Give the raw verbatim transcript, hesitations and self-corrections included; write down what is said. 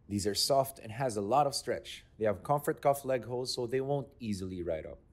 These are soft and has a lot of stretch. They have comfort cuff leg holes so they won't easily ride up.